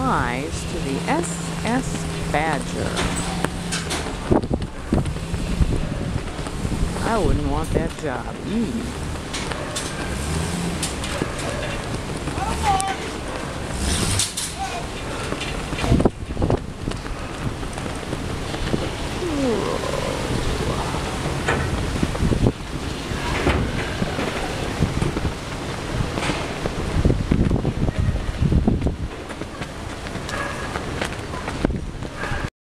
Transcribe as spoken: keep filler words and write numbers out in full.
applies to the S S Badger. I wouldn't want that job. Eee.